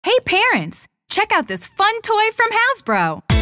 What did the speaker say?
Hey parents, check out this fun toy from Hasbro.